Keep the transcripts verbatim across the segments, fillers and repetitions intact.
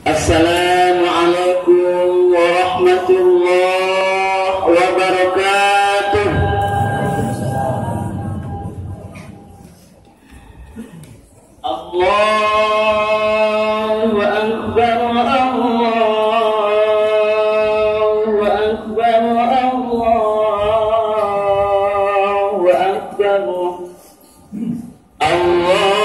Assalamualaikum warahmatullahi wabarakatuh. Allahu Akbar, Allahu Akbar, Allahu Akbar. Allah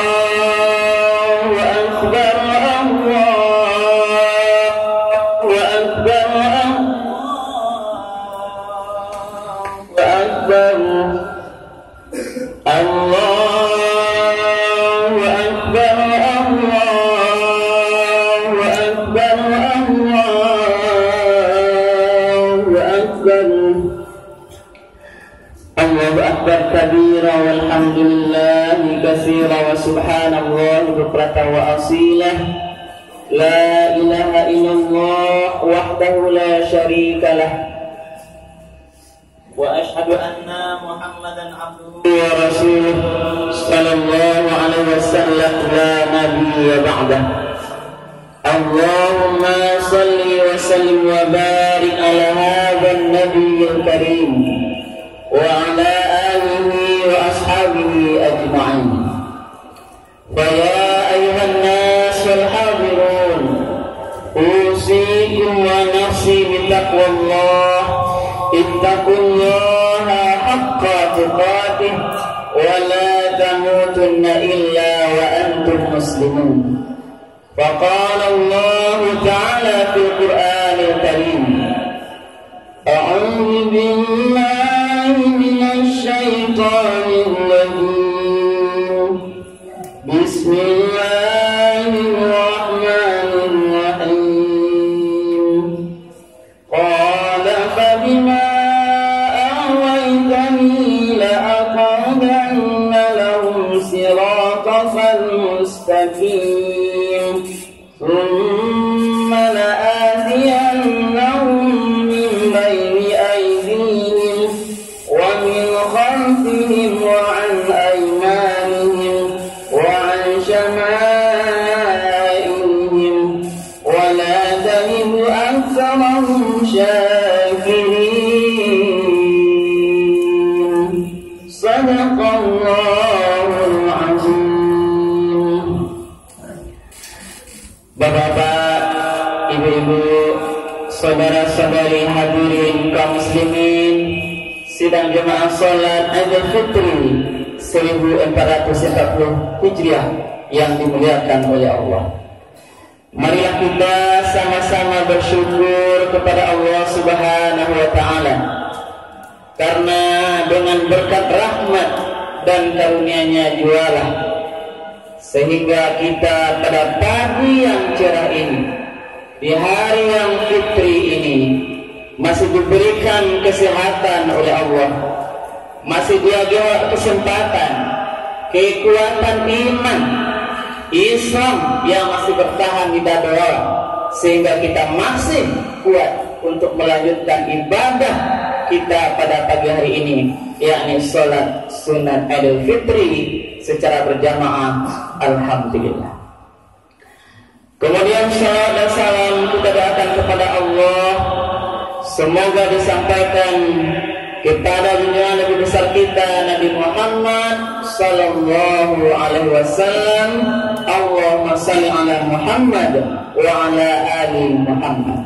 kabira walhamdulillahi katsira wa subhanallahi bukratan wa asilah. La ilaha illallah wahdahu la syarika lah wa ashhadu anna Muhammadan abduhu wa rasuluh sallallahu alaihi wasallam la nabiyya ba'dah. Allahumma salli wa sallim wa barik ala hadzal nabiyil karim wa ala alihi wa ashabihi ajma'in. Fa ya ayuhan nasul hadirun, usikum wa nafsi bitaqwallah, ittaqullaha haqqa tuqatih wa la tamutunna illa wa antum muslimun. Faqala Allah ta'ala fil Qur'anil Karim, a'udzu billahi minasy syaithanir rajim. Bismillahirrahmanirrahim. Qala fa bima aghwaytani la aqudanna lahum siratal mustaqim, thumma la atiyannahum min bayni aydihim wa min khalfihim wa an aymanihim wa an shama'ilihim wa la tajidu aktsarahum syakirin. Sadaqallahul azim. Bapak-bapak, ibu-ibu, saudara-saudari hadirin kaum muslimin, sidang jemaah salat Idul Fitri seribu empat ratus empat puluh Hijriah yang dimuliakan oleh Allah. Marilah kita sama-sama bersyukur kepada Allah Subhanahu wa taala, karena dengan berkat rahmat dan karunia-Nya jualah sehingga kita pada pagi yang cerah ini, di hari yang fitri ini, masih diberikan kesehatan oleh Allah, masih diberi kesempatan, kekuatan iman Islam yang masih bertahan di dada, sehingga kita masih kuat untuk melanjutkan ibadah kita pada pagi hari ini, yakni sholat sunat Idul Fitri secara berjamaah. Alhamdulillah. Kemudian salat dan salam kita doakan kepada Allah, semoga disampaikan kepada junjungan Nabi besar kita Nabi Muhammad sallallahu alaihi wasallam. Allahumma shalli ala Muhammad wa ala ali Muhammad.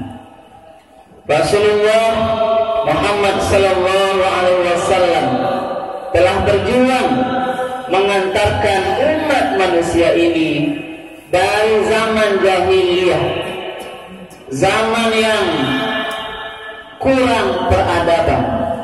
Rasulullah Muhammad sallallahu alaihi wasallam telah berjuang mengantarkan umat manusia ini dari zaman jahiliyah, zaman yang kurang peradaban,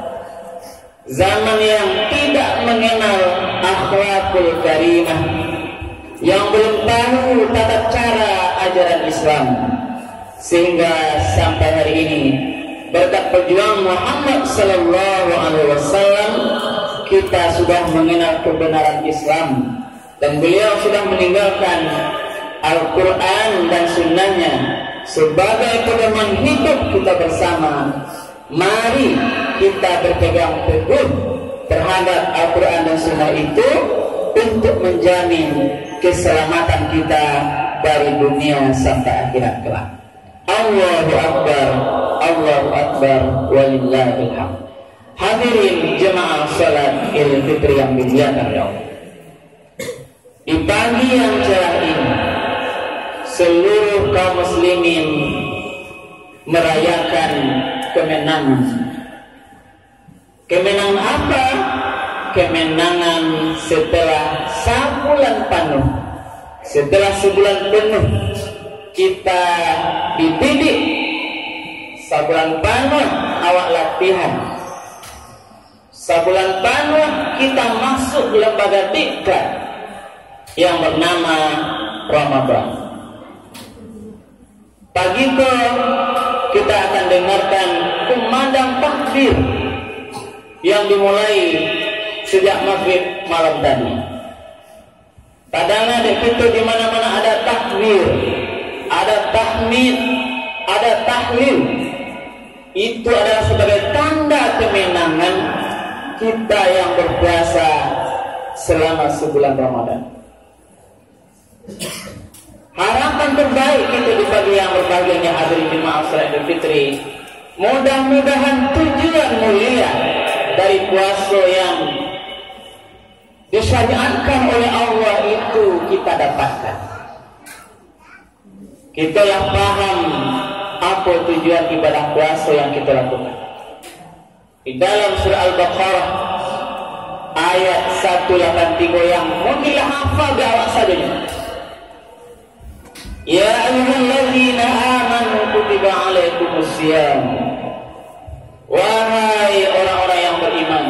zaman yang tidak mengenal akhlakul karimah, yang belum tahu tata cara ajaran Islam, sehingga sampai hari ini berkat perjuangan Muhammad sallallahu alaihi wasallam kita sudah mengenal kebenaran Islam, dan beliau sudah meninggalkan Al-Quran dan Sunnahnya sebagai pedoman hidup kita bersama. Mari kita berpegang teguh terhadap Al-Quran dan Sunnah itu untuk menjamin keselamatan kita dari dunia sampai akhirat kelak. Allahu Akbar, Allahu Akbar, walillahil hamd. Hadirin jemaah salat Idul Fitri yang dimuliakan oleh Allah. Di pagi yang cerah ini, seluruh kaum muslimin merayakan kemenangan. Kemenangan apa? Kemenangan setelah sebulan penuh. Setelah sebulan penuh kita dididik, sebulan penuh awak latihan, sebulan penuh kita masuk lembaga diklat yang bernama Ramadan. Pagi itu kita akan dengarkan kumandang takbir yang dimulai sejak maghrib malam tadi. Kadang-kadang di situ di mana-mana ada takbir, ada tahmid, ada tahlil. Itu adalah sebagai tanda kemenangan kita yang berpuasa selama sebulan Ramadan. Harapan terbaik kita di pagi yang berbahagia hadirin jemaah salat Idul Fitri, mudah-mudahan tujuan mulia dari puasa yang disyariatkan oleh Allah itu kita dapatkan. Kita yang paham apa tujuan ibadah puasa yang kita lakukan. Di dalam surah Al-Baqarah ayat seratus lapan puluh tiga yang mungkinlah hafal di awak saja. Ya ayyuhalladzina amanu kutiba alaikumusiyam. Wahai orang-orang yang beriman,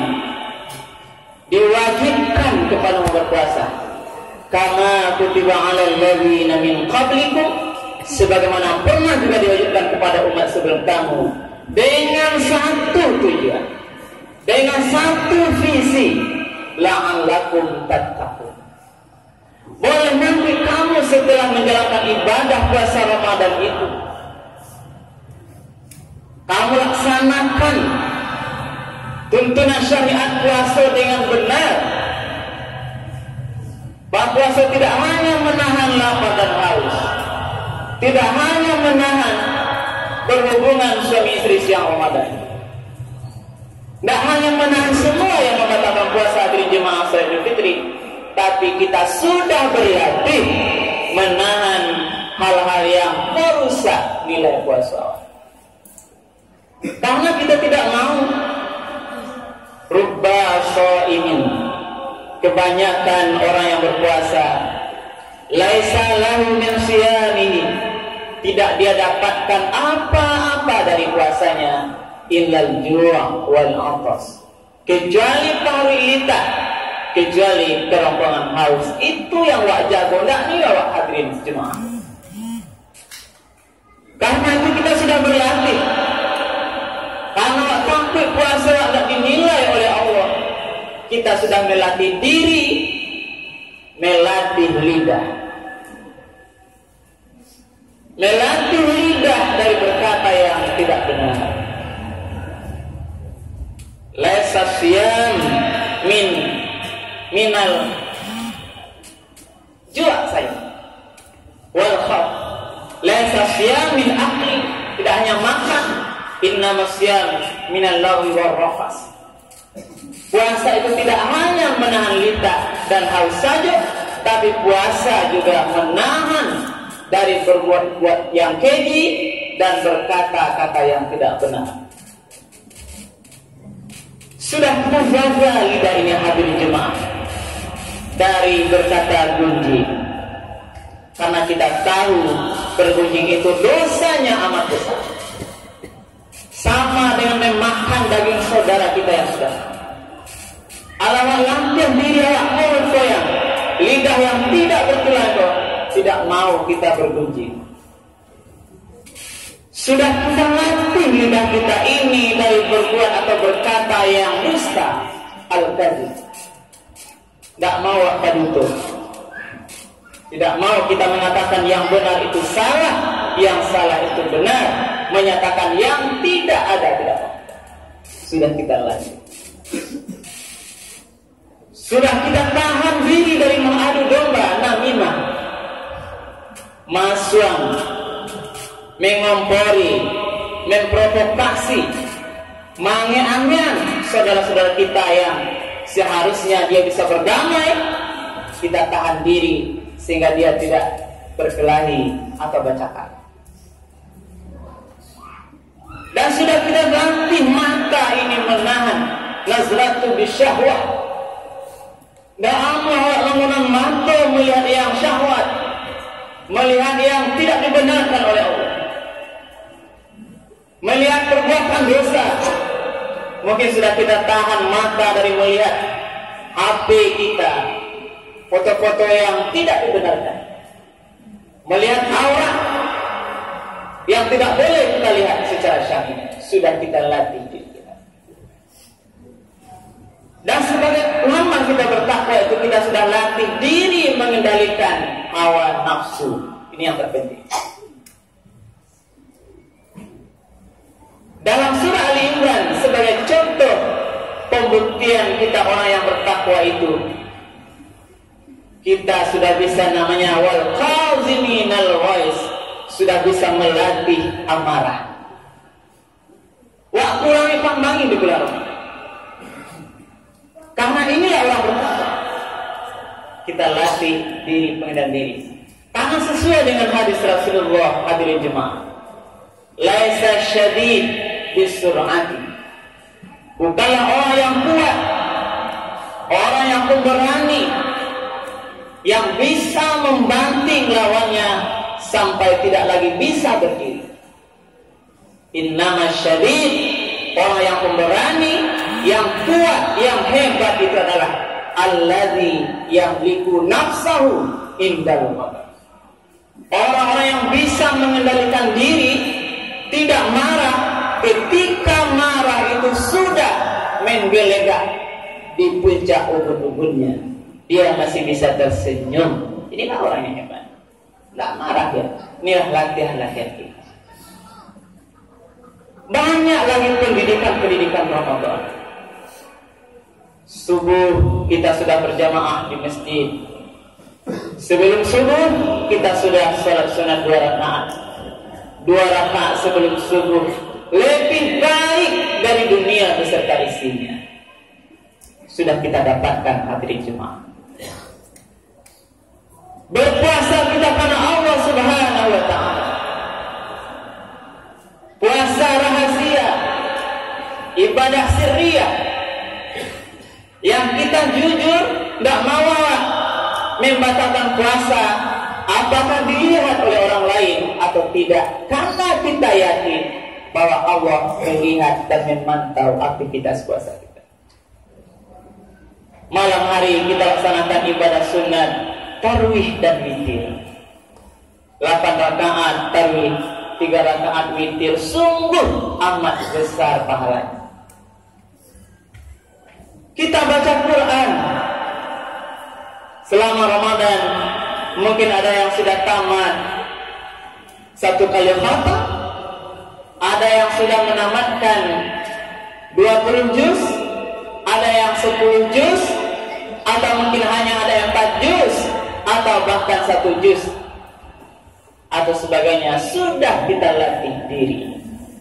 diwajibkan kepada berpuasa kama kutiba alal ladzina min qablikum, sebagaimana pernah juga diwajibkan kepada umat sebelum kamu, dengan satu tujuan, dengan satu visi, la'allakum tattaqun. Boleh nanti kamu setelah menjalankan ibadah puasa Ramadan itu, kamu laksanakan tuntunan syariat puasa dengan benar. Bahwa puasa tidak hanya menahan lapar dan haus, tidak hanya menahan berhubungan suami istri siang Ramadan, tidak hanya menahan semua yang membatalkan puasa hadirin jemaah salat Idul Fitri, tapi kita sudah berlatih menahan hal-hal yang merusak nilai puasa. Karena kita tidak mau rubba shaimin, kebanyakan orang yang berpuasa laisa lahu min siyamihi, tidak dia dapatkan apa-apa dari puasanya illal ju' wal 'atas, kecuali parilita, kecuali kerongkongan haus. Itu yang wak jago, enggak nih wak hadirin jemaah. Karena itu kita sudah berlatih. Karena sampai puasa tidak dinilai oleh Allah, kita sudah melatih diri, melatih lidah, melatih lidah dari berkata yang tidak benar. Laisa siyam min minal ju' saya wal khawf, laisa siyam min akli, tidak hanya makan, innama siyam minal lagwi war rafas. Puasa itu tidak hanya menahan lidah dan haus saja, tapi puasa juga menahan dari berbuat-buat yang keji dan berkata-kata yang tidak benar. Sudah kita jaga lidah ini hadirin jemaah dari berkata gunjing, karena kita tahu bergunjing itu dosanya amat besar, sama dengan memakan daging saudara kita yang sudah. Alamak lampion diri awak mulut koyang, lidah yang tidak bertulang itu tidak mau kita bergunjing. Sudah kita latih lidah kita ini dari berbuat atau berkata yang dusta, al-kadzib. Tidak mau apa itu. Tidak mau kita mengatakan yang benar itu salah, yang salah itu benar, menyatakan yang tidak ada tidak mau. Sudah kita latih. Sudah kita tahan diri dari mengadu domba namimah. masuang, mengompori, memprovokasi, mange-angean saudara-saudara kita yang seharusnya dia bisa berdamai, kita tahan diri sehingga dia tidak berkelahi atau bercakap. Dan sudah kita latih mata ini menahan nazratu bisyahwah. Dan Allah menggunakan mata melihat yang syahwat, melihat yang tidak dibenarkan oleh Allah, melihat perbuatan dosa. Mungkin sudah kita tahan mata dari melihat H P kita, foto-foto yang tidak dibenarkan, melihat aurat yang tidak boleh kita lihat secara syar'i. Sudah kita latih diri kita. Dan sebagai ulama kita bertakwa itu kita sudah latih diri mengendalikan hawa nafsu. Ini yang terpenting. Dalam surah Ali Imran sebagai contoh pembuktian kita orang yang bertakwa itu, kita sudah bisa namanya wal qaziminal ghaiz, sudah bisa melatih amarah. Wah, kurangi pambangi di bulan Ramadan. Karena inilah orang bertakwa. Kita latih diri pengendalian diri. Karena sesuai dengan hadis Rasulullah, hadirin jemaah. Laisa syadid bisur'ati. Bukanlah orang yang kuat, orang yang pemberani, yang bisa membanting lawannya sampai tidak lagi bisa berdiri. Innama syadid, orang yang pemberani, yang kuat, yang hebat itu adalah alladzi yamliku nafsahu indal ghadab. Orang-orang yang bisa mengendalikan diri, tidak marah ketika marah itu sudah menggelegar di puncak ubun-ubunnya. Dia masih bisa tersenyum. Inilah orang yang hebat. Tidak marah ya. Inilah latihan-latihan kita. Banyak lagi pendidikan-pendidikan Ramadan. Subuh kita sudah berjamaah di masjid. Sebelum subuh kita sudah salat sunat dua rakaat. Dua rakaat sebelum subuh lebih baik dari dunia beserta isinya. Sudah kita dapatkan hadirin jemaah. Berpuasa kita karena Allah Subhanahu wa ta'ala. Puasa rahasia, ibadah sirriyah, yang kita jujur tidak mau membatalkan puasa, apakah dilihat oleh orang lain atau tidak, karena kita yakin bahwa Allah melihat dan memantau aktivitas puasa kita. Malam hari kita laksanakan ibadah sunat tarawih dan witir, delapan rakaat tarawih, tiga rakaat witir, sungguh amat besar pahalanya. Kita baca Quran selama Ramadan, mungkin ada yang sudah tamat satu kali khatam, ada yang sudah menamatkan dua puluh juz, ada yang sepuluh juz, atau mungkin hanya ada yang empat juz, atau bahkan satu juz atau sebagainya. Sudah kita latih diri.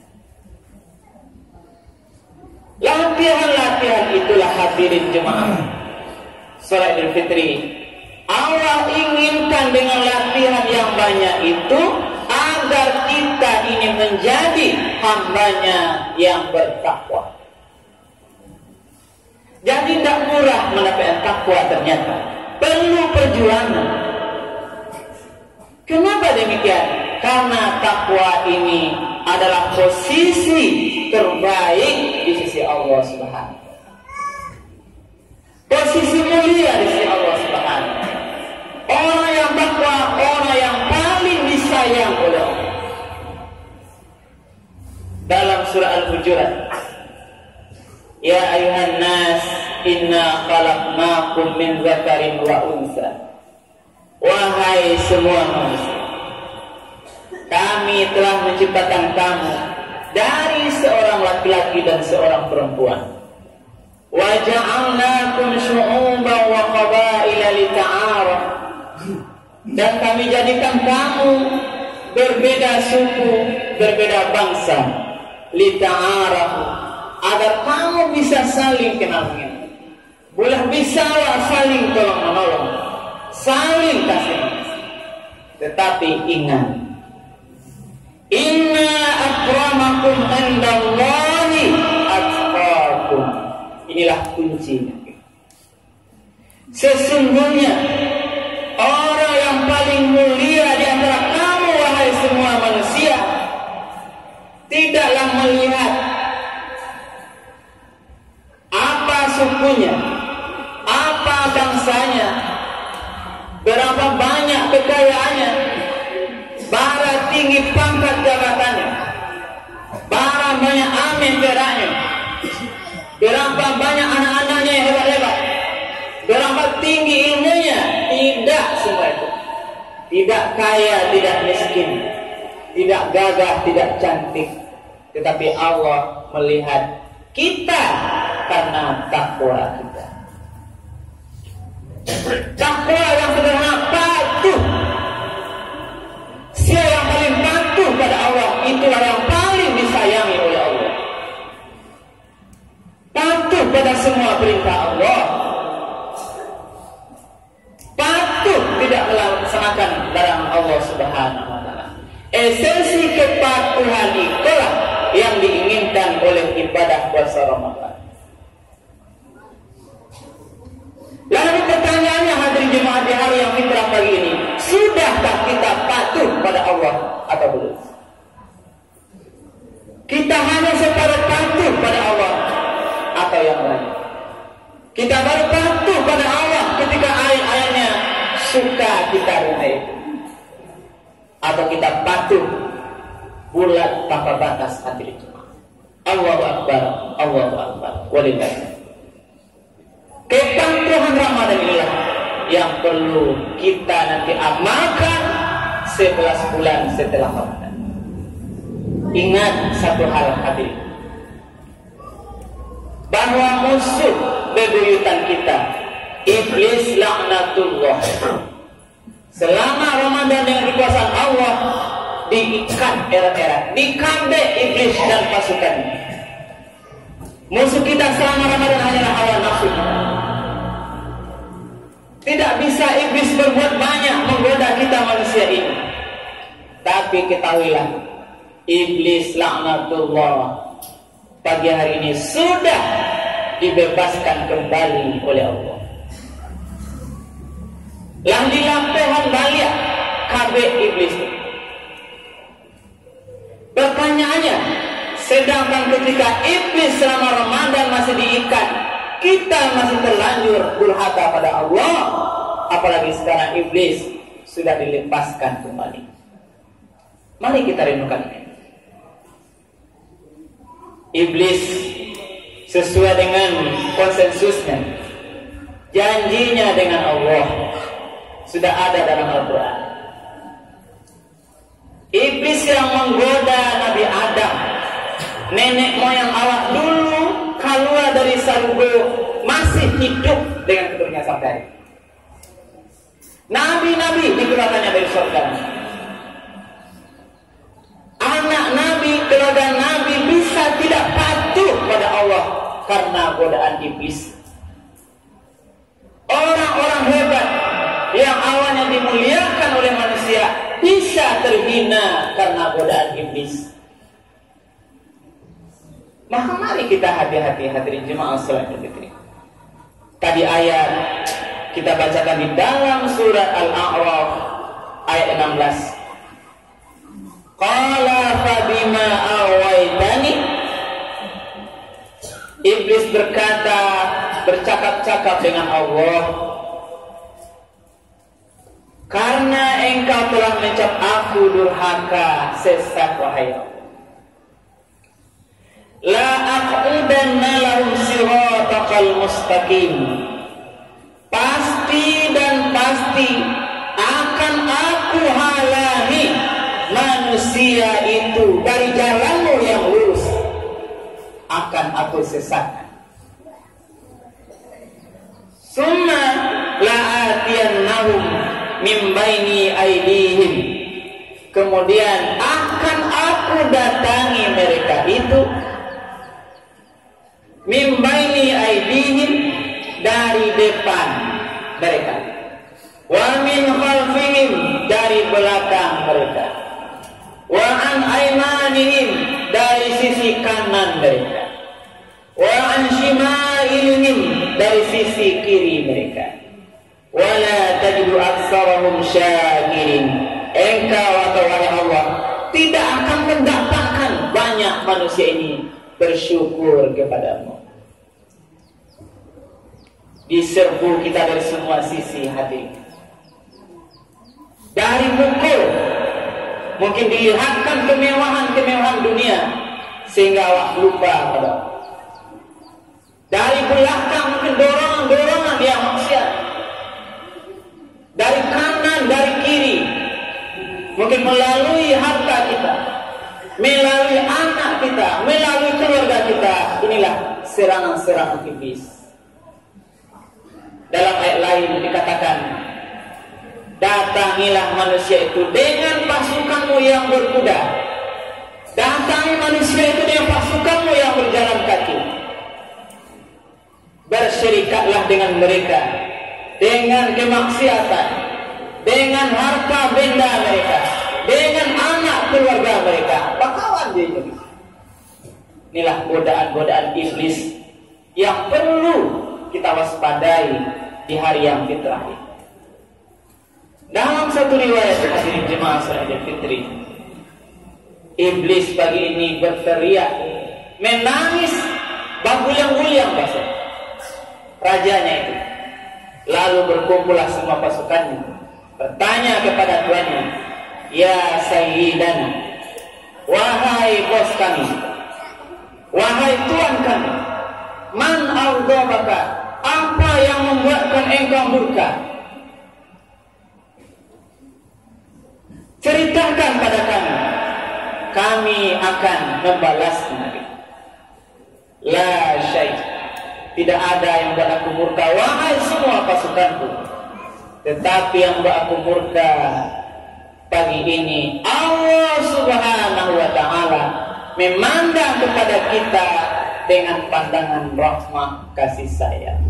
Latihan-latihan itulah hadirin jemaah salat Idul Fitri. Allah inginkan dengan latihan yang banyak itu agar kita ini menjadi hambanya yang bertakwa. Jadi tidak murah mendapatkan takwa, ternyata perlu perjuangan. Kenapa demikian? Karena takwa ini adalah posisi terbaik di sisi Allah Subhanahu. Posisi mulia di sisi Allah Subhanahu. Orang yang takwa, orang yang paling disayang oleh Allah. Dalam surah Al-Hujurat, ya ayuhan nas, inna khalaqnakum min dzakarin wa unsa. Wahai semua manusia, kami telah menciptakan kamu dari seorang laki-laki dan seorang perempuan. Wa ja'alnakum syu'uban wa qabaila lita'arafu. dan kami jadikan kamu berbeda suku, berbeda bangsa, lita'arafu, agar kamu bisa saling kenal mengenal. Boleh bisa saling tolong menolong, saling kasih mengasih. Tetapi ingat, inna akramakum indallahi atqakum. Inilah kuncinya. Sesungguhnya orang yang paling mulia di antara kamu, wahai semua manusia, tidaklah melihat apa sukunya, apa bangsanya, berapa banyak kekayaannya, bara tinggi pangkat jabatannya, bara banyak amin peraknya, berapa banyak anak-anaknya yang hebat-hebat, berapa tinggi ilmunya. Tidak semua itu. Tidak kaya, tidak miskin, tidak gagah, tidak cantik. Tetapi Allah melihat kita karena takwa kita. Takwa yang sederhana, patuh. Siapa yang paling patuh pada Allah, itulah yang paling disayangi oleh Allah. Patuh pada semua perintah Allah, patuh tidak melaksanakan larangan Allah Subhanahu wa taala. Esensi kepatuhan itulah yang diinginkan oleh ibadah puasa Ramadan. Lalu pertanyaannya, hadirin jemaah di hari yang fitrah pagi ini, sudahkah kita patuh pada Allah atau belum? Kita hanya separuh patuh pada Allah atau yang lain? Kita baru patuh pada Allah ketika ayat-ayatnya suka kita renai, atau kita patuh bulat tanpa batas hadirin jemaah. Allahu Akbar, Allahu Akbar, walillah. Kepatuhan Ramadan inilah yang perlu kita nanti amalkan sebelas bulan setelah Ramadan. Ingat satu hal hadirin, bahwa musuh bebuyutan kita, iblis laknatullah, selama Ramadan dengan kekuasaan Allah diikat erat-erat, dikambek iblis dan pasukannya. Musuh kita selama Ramadan hanyalah hawa nafsu kita. Tidak bisa iblis berbuat banyak menggoda kita manusia ini. Tapi ketahuilah, iblis laknatullah pagi hari ini sudah dibebaskan kembali oleh Allah. Lang dilampahan balik kabeh iblis. Pertanyaannya, sedangkan ketika iblis selama Ramadan masih diikat, kita masih terlanjur durhaka pada Allah, apalagi sekarang iblis sudah dilepaskan kembali. Mari kita renungkan. Iblis sesuai dengan konsensusnya, janjinya dengan Allah sudah ada dalam Al-Quran. Iblis yang menggoda Nabi Adam, nenek moyang awak dulu, keluar dari sargo, masih hidup dengan keturunannya sampai. Nabi-nabi dikeluarkannya dari surga. Anak Nabi, keluarga Nabi bisa tidak patuh pada Allah karena godaan iblis. Orang-orang hebat yang awalnya dimuliakan oleh manusia bisa terhina karena godaan iblis. Maka mari kita hati-hati hadirin jemaah salat Fitri. Tadi ayat kita bacakan di dalam surat Al-A'raf ayat enam belas. Qala fabima awaitani. Iblis berkata, bercakap-cakap dengan Allah, karena engkau telah mencap aku durhaka, sesat wahai Allah. La aqudanna lahum siratal mustaqim. Pasti dan pasti akan aku halangi manusia itu dari jalanmu yang lurus, akan aku sesatkan. Summa la'atiyannahum min baini aidihim, kemudian akan aku datangi mereka itu min baini aidihim, dari depan mereka, wa min khalfihim, dari belakang mereka, wa an aymanihim, dari sisi kanan mereka, wa an shimailihim, dari sisi kiri mereka. Wala tajidu aktsarahum syakirin, engkau atau wahai Allah tidak akan mendapatkan banyak manusia ini bersyukur kepadamu. Diserbu kita dari semua sisi hati, dari pukul, mungkin dilihatkan kemewahan-kemewahan dunia sehingga awak lupa pada. Dari belakang mungkin dorongan-dorongan dia maksiat. Dari kanan, dari kiri, mungkin melalui harta kita, melalui anak kita, melalui keluarga kita. Inilah serangan-serangan iblis. Dalam ayat lain dikatakan, datangilah manusia itu dengan pasukanmu yang berkuda, datangi manusia itu dengan pasukanmu yang berjalan kaki. Bersyirikatlah dengan mereka, dengan kemaksiatan, dengan harta benda mereka, dengan anak keluarga mereka. Bakawan dia jadi. Inilah godaan-godaan iblis yang perlu kita waspadai di hari yang fitrah ini. Dalam satu riwayat hadirin jemaah salat Idul Fitri, iblis pagi ini berteriak, menangis, berguling-guling bahasa rajanya itu. Lalu berkumpullah semua pasukannya, bertanya kepada tuannya, ya Sayyidana, wahai bos kami, wahai tuan kami, man aghdabaka, apa yang membuatkan engkau murka? Ceritakan pada kami, kami akan membalasnya. La syai', tidak ada yang membuat aku murka, wahai semua pasukanku. Tetapi yang membuat aku murka pagi ini, Allah Subhanahu wa ta'ala memandang kepada kita dengan pandangan rahmat kasih sayang.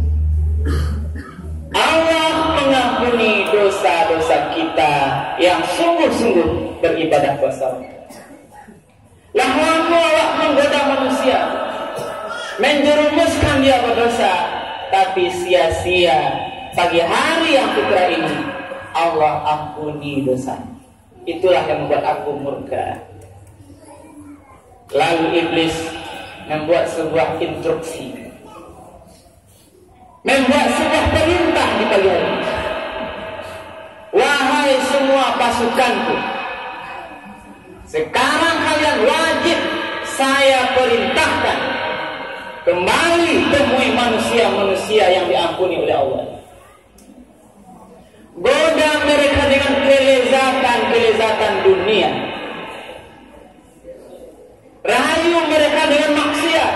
Allah mengampuni dosa-dosa kita yang sungguh-sungguh beribadah kepada Allah. Lalu Allah menggoda manusia, menjerumuskan dia berdosa, tapi sia-sia. Pagi hari yang fitrah ini Allah ampuni dosa. Itulah yang membuat aku murka. Lalu iblis membuat sebuah instruksi, membuat sebuah perintah di pagi hari. Wahai semua pasukanku, sekarang kalian wajib saya perintahkan kembali temui manusia-manusia yang diampuni oleh Allah. Goda mereka dengan kelezatan-kelezatan dunia, rayu mereka dengan maksiat,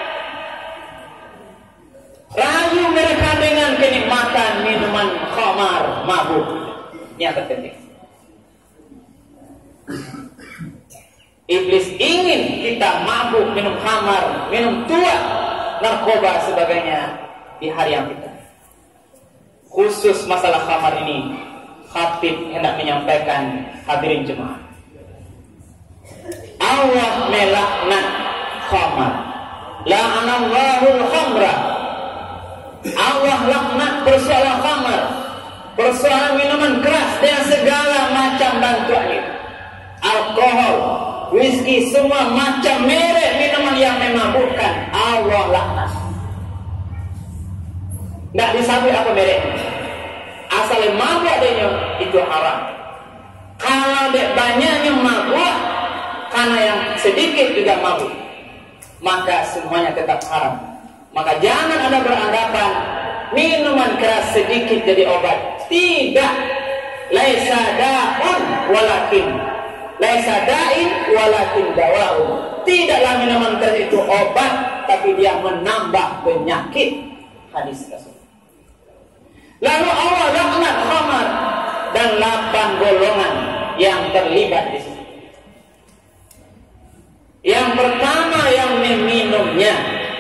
rayu mereka dengan kenikmatan minuman khamar, mabuk. Ini yang terpenting. Iblis ingin kita mabuk, minum khamar, minum tua, narkoba sebagainya di hari yang kita. Khusus masalah khamar ini, khatib hendak menyampaikan hadirin jemaah. Allah melaknat khamar. La'anallahul khamra. Allah laknat persoalan khamar, persoalan minuman keras dengan segala macam bentuknya. Alkohol, whisky, semua macam merek minuman yang memabukkan, Allah laknat. Tidak disabui apa merek, asal mabuk adanya itu haram. Kalau dek banyaknya mabuk, karena yang sedikit juga mabuk, maka semuanya tetap haram. Maka jangan ada beranggapan minuman keras sedikit jadi obat. Tidak. Laisa da'un walakin laisa da'in walakin dawa'un. Tidaklah minuman keras itu obat, tapi dia menambah penyakit. Hadis tersebut. Lalu Allah laknat khamar. dan delapan golongan yang terlibat di sini. Yang pertama yang meminumnya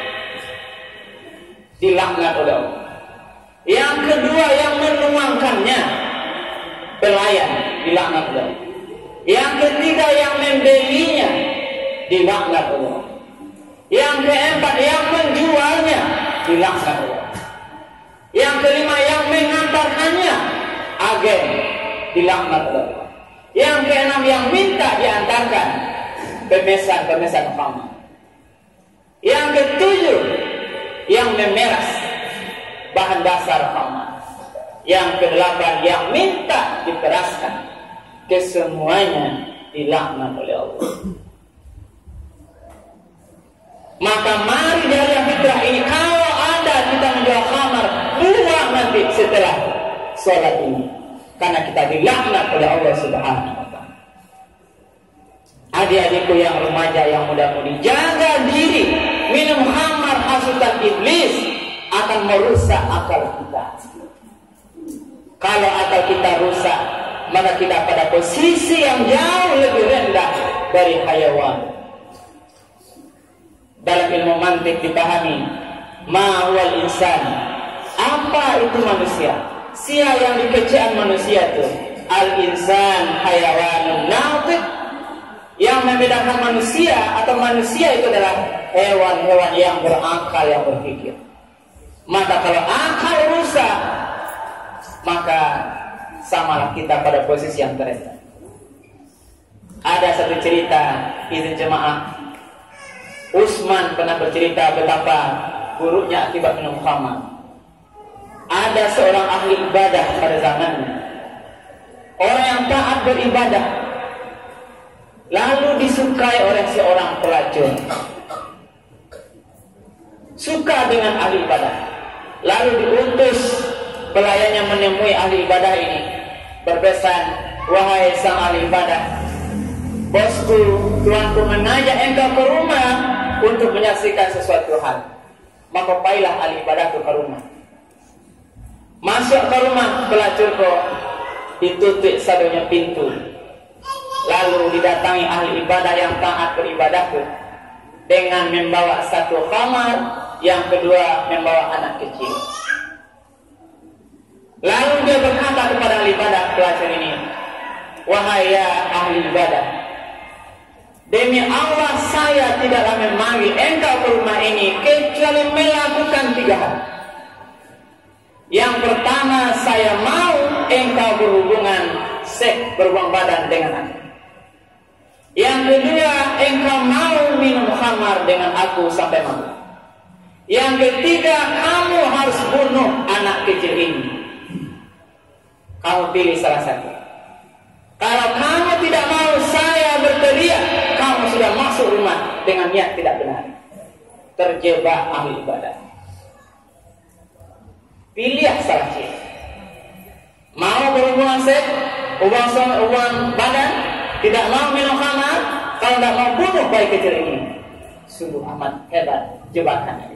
dilaknat oleh Allah. Yang kedua yang menuangkannya, pelayan, dilaknat oleh Allah. Yang ketiga yang membelinya, dilaknat oleh Allah. Yang keempat yang menjualnya, dilaknat oleh Allah. Yang kelima yang mengantarkannya, agen, dilaknat oleh Allah. Yang keenam yang minta diantarkan, pemesan-pemesan khamar. Yang ketujuh yang memeras bahan dasar khamar. Yang kedelapan yang minta diperaskan. Kesemuanya dilaknat oleh Allah. Maka mari dari fitrah ini, kalau ada kita menjual khamar, buang nanti setelah sholat ini, karena kita dilaknat oleh Allah Subhanahu wa Ta'ala. Adik-adikku yang remaja yang muda-mudi, jaga diri. Minum khamar hasutan iblis akan merusak akal kita. Kalau akal kita rusak, maka kita pada posisi yang jauh lebih rendah dari hayawan. Dalam ilmu mantik dipahami, ma huwal insan, apa itu manusia? Sia yang dikecian manusia itu al-insan hayawanun natiq. Yang membedakan manusia atau manusia itu adalah hewan-hewan yang berakal, yang berpikir. Maka kalau akal rusak, maka samalah kita pada posisi yang terendah. Ada satu cerita, izin jemaah, Utsman pernah bercerita betapa buruknya akibat minum khamar. Ada seorang ahli ibadah pada zamannya, orang yang taat beribadah, lalu disukai oleh seorang pelacur. Suka dengan ahli ibadah, lalu diutus pelayannya menemui ahli ibadah ini, berpesan, wahai sang ahli ibadah, bosku, tuanku mengajak engkau ke rumah untuk menyaksikan sesuatu hal. Maka pailah ahli ibadah ke rumah. Masuk ke rumah pelacurku, ditutup satunya pintu. Lalu didatangi ahli ibadah yang taat beribadah itu dengan membawa satu khamar, yang kedua membawa anak kecil. Lalu dia berkata kepada ahli ibadah pelacur ini, wahai ya ahli ibadah, demi Allah saya tidaklah memanggil engkau ke rumah ini kecuali melakukan tiga hal. Yang pertama, saya mau engkau berhubungan seks, berhubung badan dengan aku. Yang kedua, engkau mau minum khamar dengan aku sampai mabuk. Yang ketiga, kamu harus bunuh anak kecil ini. Kamu pilih salah satu. Kalau kamu tidak mau saya berteriak, kamu sudah masuk rumah dengan niat tidak benar. Terjebak ahli ibadah. Pilih salah satu. Mau berhubungan seks, hubungan badan, tidak mau minum khamar, kalau tidak mau bunuh bayi kecil ini. Sungguh amat hebat jebakannya.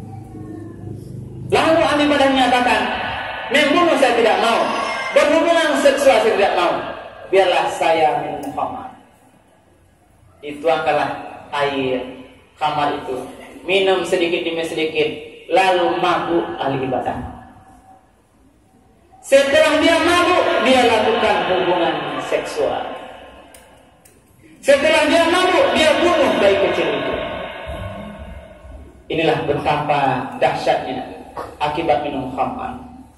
Lalu ahli ibadah menyatakan, membunuh saya tidak mau, berhubungan seksual saya tidak mau, biarlah saya minum khamar. Dituangkanlah air khamar itu, minum sedikit demi sedikit, lalu mabuk ahli ibadah. Setelah dia mabuk, dia lakukan hubungan seksual. Setelah dia mabuk, dia bunuh bayi kecil itu. Inilah betapa dahsyatnya akibat minum khamar.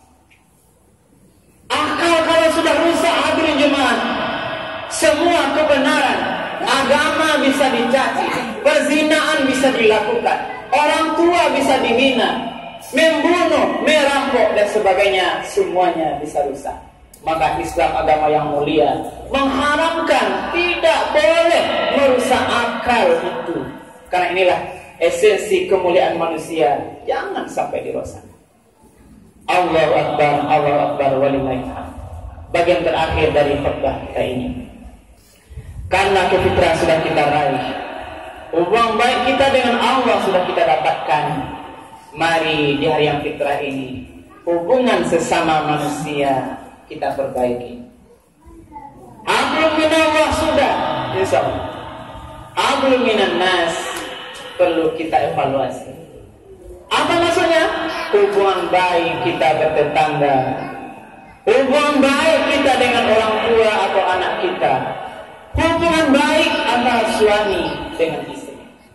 Akal kalau sudah rusak, hadirin jemaah, semua kebenaran agama bisa dicaci, perzinaan bisa dilakukan, orang tua bisa dihina, membunuh, merampok dan sebagainya, semuanya bisa rusak. Maka Islam agama yang mulia mengharamkan, tidak boleh merusak akal itu. Karena inilah esensi kemuliaan manusia, jangan sampai dirusak. Allahu Akbar, Allahu Akbar, walillahil hamd. Bagian terakhir dari khutbah kita ini, karena kefitrah sudah kita raih, hubungan baik kita dengan Allah sudah kita dapatkan. Mari di hari yang fitrah ini, hubungan sesama manusia kita perbaiki. Hablum minallah sudah, insya Allah. Hablum minan nas perlu kita evaluasi. Apa maksudnya? Hubungan baik kita bertetangga, hubungan baik kita dengan orang tua atau anak kita, hubungan baik antara suami dengan istri.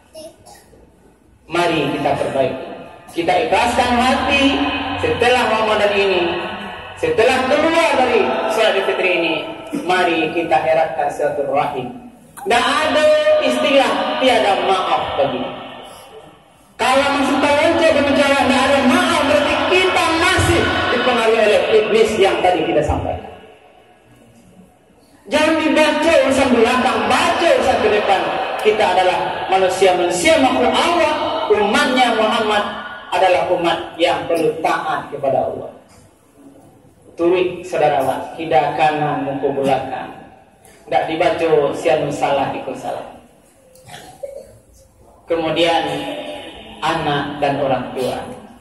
Mari kita perbaiki. Kita ikhlaskan hati setelah Ramadan ini, setelah keluar dari sholat Idul Fitri ini. Mari kita eratkan silaturahim. Tidak ada istilah tiada maaf bagi. Kalau masih terlalu berbicara tidak ada maaf, berarti kita masih dipengaruhi oleh iblis yang tadi kita sampaikan. Jangan dibaca urusan belakang, baca urusan ke depan. Kita adalah manusia-manusia makhluk Allah. Umatnya Muhammad adalah umat yang perlu taat kepada Allah. Turik saudarawan, tidak kanan muka belakang. Tidak dibaca sianu salah ikut salah. Kemudian anak dan orang tua.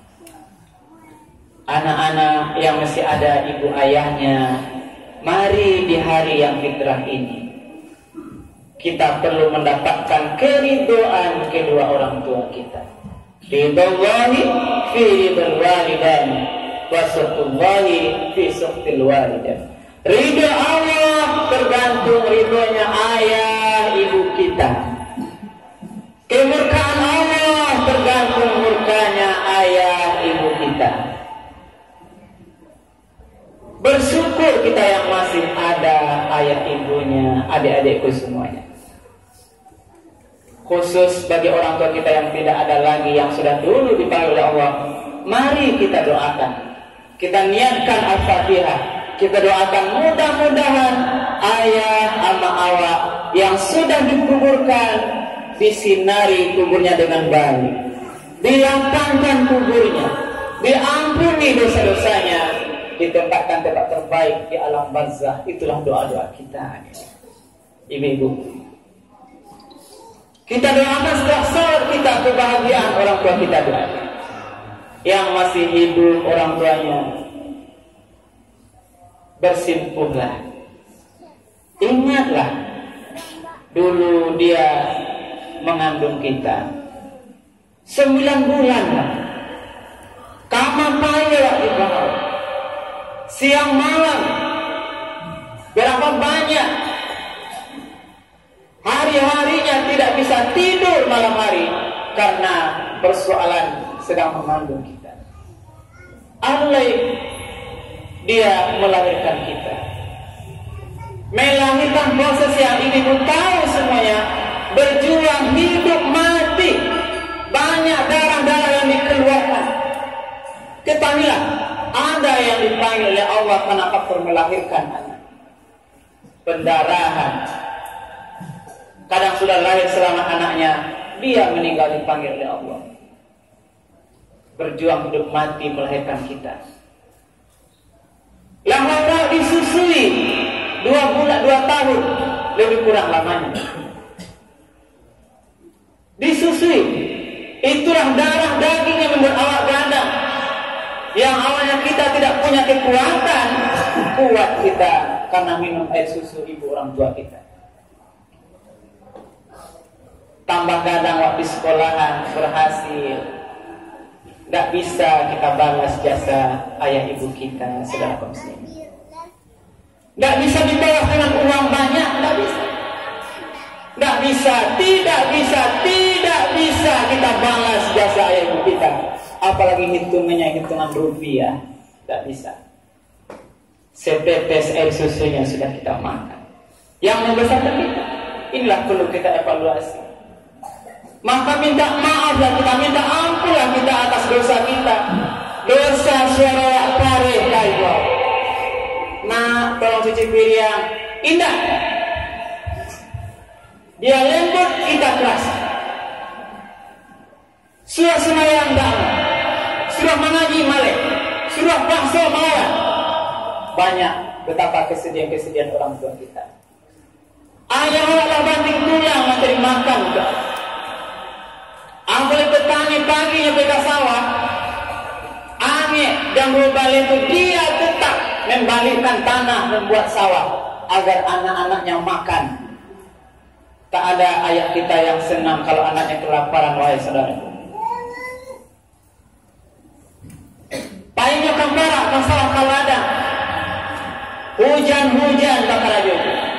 Anak-anak yang masih ada ibu ayahnya, mari di hari yang fitrah ini kita perlu mendapatkan keridhaan kedua orang tua kita. Ridhallahi fi ridhal walidain wa sukhtullahi fi sukhtil walidain. Ridha Allah tergantung ridhonya ayah ibu kita. Kemurkaan Allah tergantung murkanya ayah ibu kita. Bersyukur kita yang masih ada ayah ibunya, adik-adikku semuanya. Khusus bagi orang tua kita yang tidak ada lagi, yang sudah dulu dipanggil oleh Allah, mari kita doakan. Kita niatkan Al-Fatihah. Kita doakan mudah-mudahan ayah ama awak yang sudah dikuburkan disinari kuburnya dengan baik, dilapangkan kuburnya, diampuni dosa-dosanya, ditempatkan tempat terbaik di alam barzah. Itulah doa-doa kita, ibu-ibu. Kita doakan setiap saat kita kebahagiaan orang tua kita doakan. Yang masih hidup orang tuanya, bersimpuhlah. Ingatlah dulu dia mengandung kita sembilan bulan lah. Kama payah di bawah, siang malam, berapa banyak hari-harinya tidak bisa tidur malam hari karena persoalan sedang mengandung kita. Andai dia melahirkan kita, melahirkan proses yang ini pun tahu semuanya, berjuang hidup mati, banyak darah-darah yang dikeluarkan. Ketahuilah, ada yang dipanggil oleh Allah kenapa melahirkan anak. Pendarahan. Kadang sudah lahir selamat anaknya, dia meninggal dipanggil oleh Allah. Berjuang hidup mati melahirkan kita. Lahara disusui dua bulan dua tahun lebih kurang lamanya. Disusui, itulah darah daging yang membuat awak gandang. Yang awalnya kita tidak punya kekuatan, kuat kita karena minum air susu ibu orang tua kita. Tambah gadang waktu sekolahan berhasil, tidak bisa kita balas jasa ayah ibu kita, saudara kaum muslimin. Tidak bisa dibalas dengan uang banyak, tidak bisa. Tidak bisa, tidak bisa, tidak bisa kita balas jasa ayah ibu kita. Apalagi hitungannya hitungan rupiah, tidak bisa. Setetes air susunya sudah kita makan. Yang membesarkan kita, inilah perlu kita evaluasi. Maka minta maaflah kita, minta ampunlah kita atas dosa kita. Dosa syara pare kaiwa. Nah, tolong cuci piring indah. Dia lembut, kita keras. Surah semayang dalam, surah mengaji malek, surah bahasa malah. Banyak betapa kesedihan-kesedihan orang tua kita. Ayah Allah banting tulang mencari makan juga. Ambil petani paginya beda sawah, angin dan rubal itu dia tetap memang membalikkan tanah membuat sawah agar anak-anaknya makan. Tak ada ayah kita yang senang kalau anaknya kelaparan, wahai saudara. Payahnya kembarak masalah kalada. Hujan-hujan bakal aja.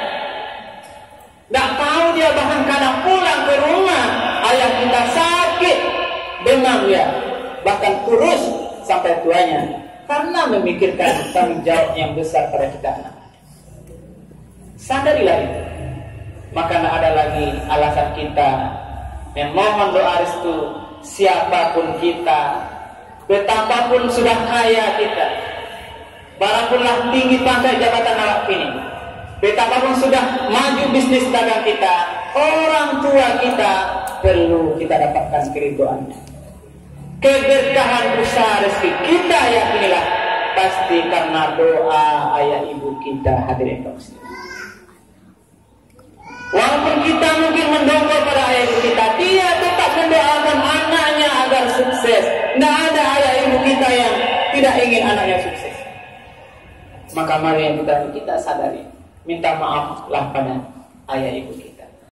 Tak tahu dia bahkan kadang pulang ke rumah, ayah kita sakit, demam ya, bahkan kurus sampai tuanya, karena memikirkan tanggung jawab yang besar pada kita anak. Sadarilah itu. Maka tidak ada lagi alasan kita memohon doa restu siapapun kita, betapapun sudah kaya kita, barangkali tinggi pangkat jabatan awak ini, betapapun sudah maju bisnis dagang kita, orang tua kita perlu kita dapatkan keridoannya. Keberkahan usaha rezeki kita yakinilah pasti karena doa ayah ibu kita. Hadirin kaum muslimin. Walaupun kita mungkin mendongkol pada ayah ibu kita, dia tetap mendoakan anaknya agar sukses. Tidak ada ayah ibu kita yang tidak ingin anaknya sukses. Maka mari kita kita sadari, minta maaflah pada ayah ibu kita.